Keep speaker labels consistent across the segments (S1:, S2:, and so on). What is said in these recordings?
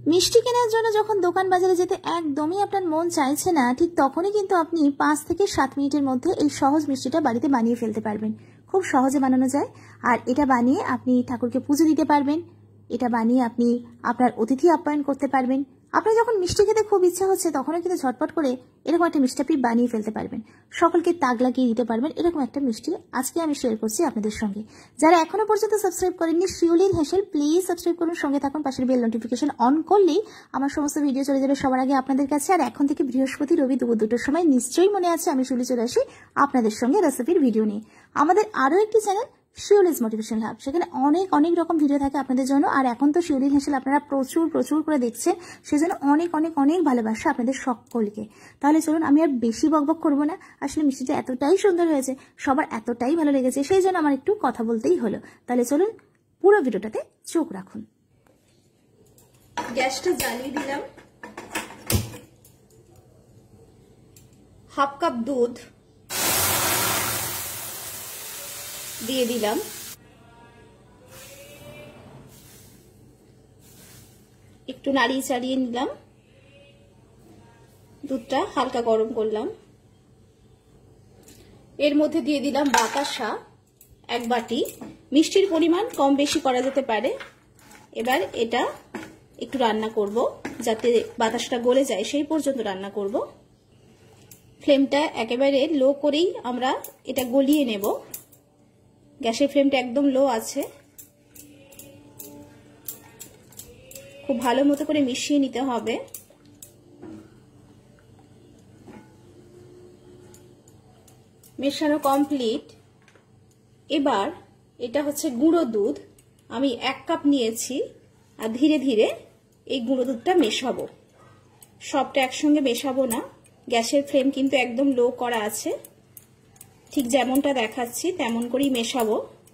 S1: মিষ্টি কেনার জন্য যখন দোকান বাজারে যেতে একদমই আপনার মন চাইছে না, ঠিক তখনই কিন্তু আপনি 5 থেকে 7 মিনিটের মধ্যে এই সহজ মিষ্টিটা বাড়িতে বানিয়ে ফেলতে পারবেন। খুব সহজে বানানো যায়। আর এটা বানিয়ে আপনি ঠাকুরকে পুজো দিতে পারবেন, এটা বানিয়ে আপনি আপনার অতিথি আপ্যায়ন করতে পারবেন। আপনার যখন মিষ্টি খেতে খুব ইচ্ছা হচ্ছে তখনও কিন্তু ঝটপট করে এরকম একটা মিষ্টি আপনি বানিয়ে ফেলতে পারবেন, সকলকে তাক লাগিয়ে দিতে পারবেন। এরকম একটা মিষ্টি আজকে আমি শেয়ার করছি আপনাদের সঙ্গে। যারা এখনো পর্যন্ত সাবস্ক্রাইব করেননি শিউলির হেসেল, প্লিজ সাবস্ক্রাইব করুন, সঙ্গে থাকুন। পাশের বেল নোটিফিকেশন অন করলেই আমার সমস্ত ভিডিও চলে যাবে সবার আগে আপনাদের কাছে। আর এখন থেকে বৃহস্পতি রবি দুপুর 2টোর সময় নিশ্চয়ই মনে আছে আমি শিউলি চলে আসি আপনাদের সঙ্গে রেসিপির ভিডিও নিয়ে। আমাদের আরও একটি চ্যানেল শিউলিজ মোটিভেশন হাব, সেখানে অনেক রকম ভিডিও থাকে আপনাদের জন্য। আর এখন তো শিউলির হেসেল আপনারা প্রচুর করে দেখছেন, সেজন্য অনেক ভালোবাসা আপনাদের সকলকে। তাহলে চলুন, আমি আর বেশি বকবক করবো না। আসলে মিষ্টিটা এতটাই সুন্দর হয়েছে, সবার এতটাই ভালো লেগেছে, সেই জন্য আমার একটু কথা বলতেই হলো। তাহলে চলুন পুরো ভিডিওটাতে চোখ রাখুন। গ্যাসটা জ্বালিয়ে দিলাম, হাফ কাপ দুধ দিয়ে দিলাম, একটু নাড়িয়ে চাড়িয়ে নিলাম, দুধটা হালকা গরম করলাম। এর মধ্যে দিয়ে দিলাম বাতাসা 1 বাটি, মিষ্টির পরিমাণ কম বেশি করা যেতে পারে। এবার এটা একটু রান্না করব, যাতে বাতাসটা গলে যায় সেই পর্যন্ত রান্না করব। ফ্লেমটা একেবারে লো করেই আমরা এটা গলিয়ে নেব। গ্যাসের ফ্লেমটা একদম লো আছে। খুব ভালো মতো করে মিশিয়ে নিতে হবে। মেশানো কমপ্লিট। এবার এটা হচ্ছে গুঁড়ো দুধ, আমি 1 কাপ নিয়েছি। আর ধীরে ধীরে এই গুঁড়ো দুধটা মেশাবো, সবটা একসঙ্গে মেশাবো না। গ্যাসের ফ্লেম কিন্তু একদম লো করা আছে, ঠিক যেমনটা দেখাচ্ছি তেমন করেই মেশাবো।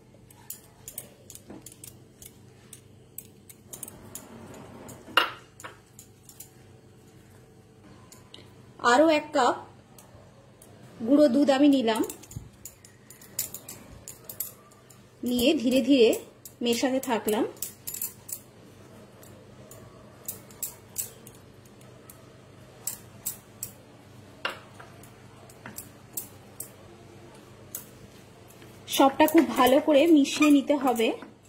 S1: আরো 1 কাপ গুঁড়ো দুধ আমি নিলাম, নিয়ে ধীরে ধীরে মেশাতে থাকলাম। সবটা খুব ভালো করে মিশিয়ে নিতে হবে,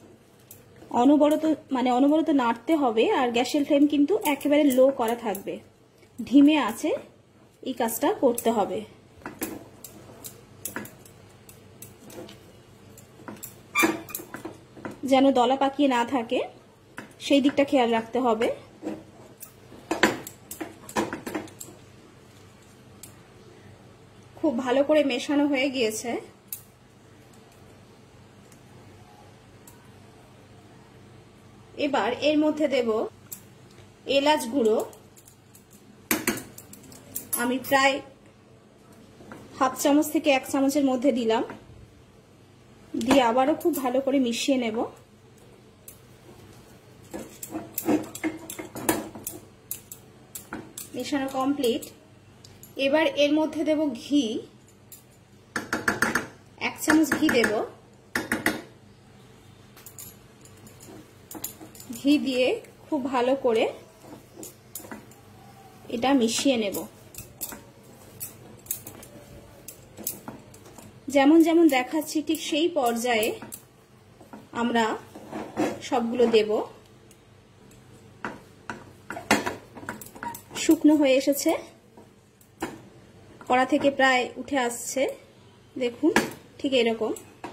S1: অনবরত নাড়তে হবে। আর গ্যাসের ফ্লেম কিন্তু একেবারে লো করা থাকবে, ধিমে আছে এই কাজটা করতে হবে। যেন দলা পাকিয়ে না থাকে সেই দিকটা খেয়াল রাখতে হবে। খুব ভালো করে মেশানো হয়ে গিয়েছে। এবার এর মধ্যে দেব এলাচ গুঁড়ো, আমি প্রায় হাফ চামচ থেকে 1 চামচের মধ্যে দিলাম, দিয়ে আবারও খুব ভালো করে মিশিয়ে নেব। মেশানো কমপ্লিট। এবার এর মধ্যে দেব ঘি, 1 চামচ ঘি দেব। ঘি দিয়ে খুব ভালো করে এটা মিশিয়ে নেব। যেমন যেমন দেখাচ্ছি ঠিক সেই পর্যায়ে আমরা সবগুলো দেব। শুকনো হয়ে এসেছে, কড়া থেকে প্রায় উঠে আসছে, দেখুন ঠিক এরকম।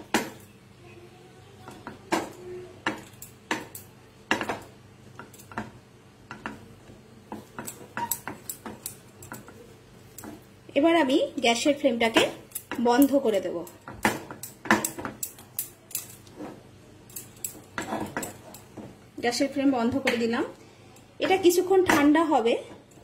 S1: এবার আমি গ্যাসের ফ্লেমটাকে বন্ধ করে দেব। গ্যাসের ফ্লেম বন্ধ করে দিলাম। এটা কিছুক্ষণ ঠান্ডা হবে,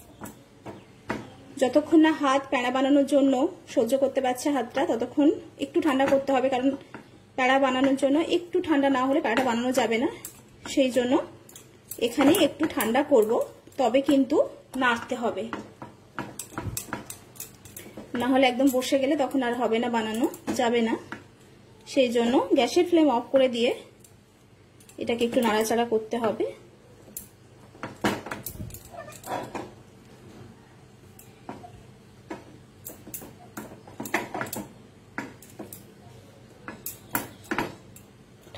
S1: যতক্ষণ না হাত প্যাড়া বানানোর জন্য সহ্য করতে পারছে হাতটা, ততক্ষণ একটু ঠান্ডা করতে হবে। কারণ প্যাড়া বানানোর জন্য একটু ঠান্ডা না হলে প্যাড়া বানানো যাবে না, সেই জন্য এখানে একটু ঠান্ডা করব, তবে কিন্তু নাড়তে হবে, না হলে একদম বসে গেলে তখন আর হবে না, বানানো যাবে না। সেই জন্য গ্যাসের ফ্লেম অফ করে দিয়ে এটাকে একটু নাড়াচাড়া করতে হবে।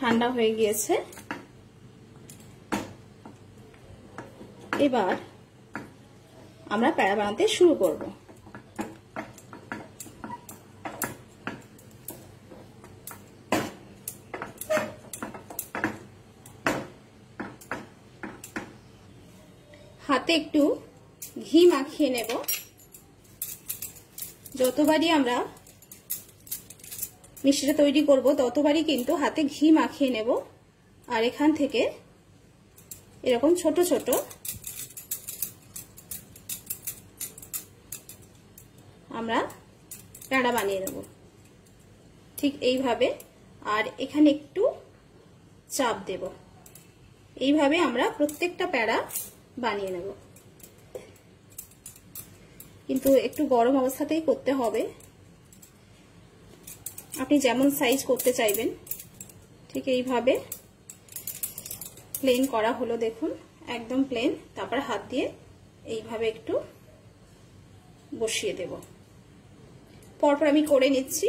S2: ঠান্ডা হয়ে গিয়েছে। এবার আমরা প্যাড়া বানাতে শুরু করব। হাতে একটু ঘি মাখিয়ে নেব। যতবারই আমরা মিষ্টিটা তৈরি করব ততবারই কিন্তু হাতে ঘি মাখিয়ে নেব। আর এখান থেকে এরকম ছোট ছোট আমরা প্যাড়া বানিয়ে নেব, ঠিক এইভাবে। আর এখানে একটু চাপ দেব। এইভাবে আমরা প্রত্যেকটা প্যাড়া বানিয়ে নেব, কিন্তু একটু গরম অবস্থাতেই করতে হবে। আপনি যেমন সাইজ করতে চাইবেন ঠিক এইভাবে প্লেন করা হলো, দেখুন একদম প্লেন। তারপর হাত দিয়ে এইভাবে একটু বসিয়ে দেব। পরপর আমি করে নিচ্ছি।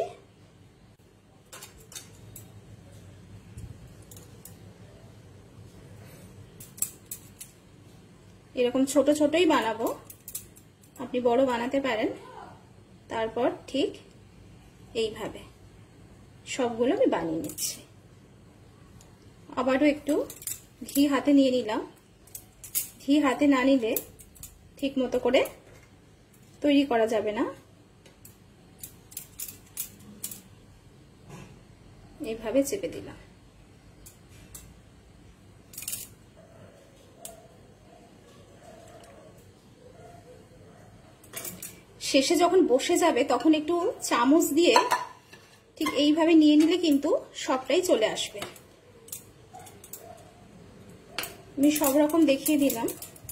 S2: এরকম ছোট ছোটই বানাবো, আপনি বড় বানাতে পারেন। তারপর ঠিক এইভাবে সবগুলো আমি বানিয়ে নিচ্ছি। আবারও একটু ঘি হাতে নিয়ে নিলাম। ঘি হাতে না নিলে ঠিক মতো করে তৈরি করা যাবে না। এইভাবে চেপে দিলাম। শেষে যখন বসে যাবে তখন একটু চামচ দিয়ে ঠিক এইভাবে নিয়ে নিলে কিন্তু সবটাই চলে আসবে। আমি সব রকম দেখিয়ে দিলাম,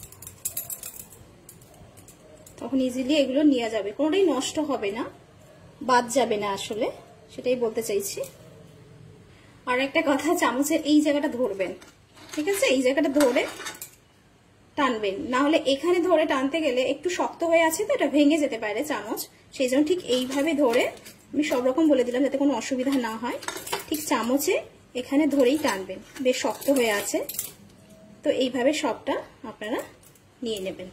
S2: তখন ইজিলি এগুলো নেওয়া যাবে, কোনোটাই নষ্ট হবে না, বাদ যাবে না, আসলে সেটাই বলতে চাইছি। আর একটা কথা, চামচের এই জায়গাটা ধরবেন, ঠিক আছে? এই জায়গাটা ধরে টানবেন, না হলে এখানে ধরে টানতে গেলে একটু শক্ত হয়ে আছে তো, এটা ভেঙে যেতে পারে চামচ। সেই জন্য ঠিক এইভাবে ধরে, আমি সব রকম বলে দিলাম যাতে কোনো অসুবিধা না হয়। ঠিক চামচে এখানে ধরেই টানবেন, বেশ শক্ত হয়ে আছে তো। এইভাবে সবটা আপনারা নিয়ে নেবেন।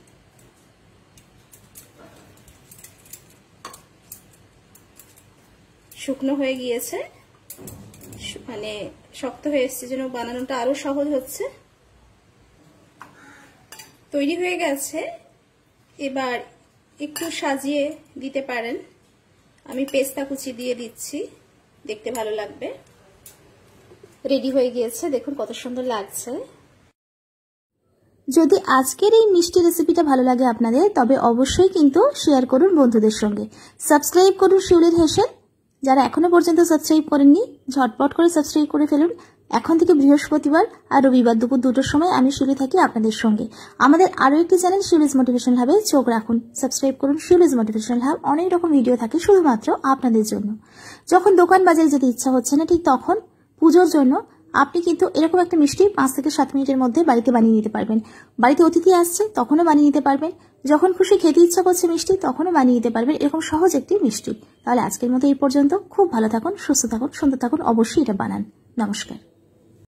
S2: শুকনো হয়ে গিয়েছে, মানে শক্ত হয়ে এসছে, যেন বানানোটা আরো সহজ হচ্ছে। তৈরি হয়ে গেছে। এবার একটু সাজিয়ে দিতে পারেন। আমি পেস্তা কুচি দিয়ে দিচ্ছি, দেখতে ভালো লাগবে। রেডি হয়ে গিয়েছে, দেখুন কত সুন্দর লাগছে।
S1: যদি আজকের এই মিষ্টি রেসিপিটা ভালো লাগে আপনাদের, তবে অবশ্যই কিন্তু শেয়ার করুন বন্ধুদের সঙ্গে। সাবস্ক্রাইব করুন শিউলির হেসেল। যারা এখনো পর্যন্ত সাবস্ক্রাইব করেননি, ঝটপট করে সাবস্ক্রাইব করে ফেলুন। এখন থেকে বৃহস্পতিবার আর রবিবার দুপুর 2টোর সময় আমি শিউলি থাকি আপনাদের সঙ্গে। আমাদের আরো একটি চ্যানেল শিউলিজ মোটিভেশনাল হাবে চোখ রাখুন, সাবস্ক্রাইব করুন শিউলিজ মোটিভেশনাল হাব। অনেক রকম ভিডিও থাকে শুধুমাত্র আপনাদের জন্য। যখন দোকান বাজারে যেতে ইচ্ছা হচ্ছে না, ঠিক তখন পুজোর জন্য আপনি কিন্তু এরকম একটা মিষ্টি 5 থেকে 7 মিনিটের মধ্যে বাড়িতে বানিয়ে নিতে পারবেন। বাড়িতে অতিথি আসছে তখনও বানিয়ে নিতে পারবেন, যখন খুশি খেতে ইচ্ছা করছে মিষ্টি তখনও বানিয়ে নিতে পারবেন। এরকম সহজ একটি মিষ্টি। তাহলে আজকের মতো এই পর্যন্ত। খুব ভালো থাকুন, সুস্থ থাকুন, সুন্দর থাকুন। অবশ্যই এটা বানান। নমস্কার।